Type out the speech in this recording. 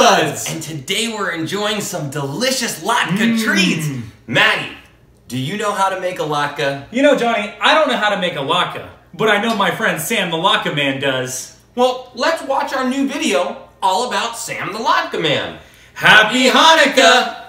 Buds! And today we're enjoying some delicious latke treats. Maddie, do you know how to make a latke? You know, Johnny, I don't know how to make a latke, but I know my friend Sam the Latke Man does. Well, let's watch our new video all about Sam the Latke Man. Happy Hanukkah!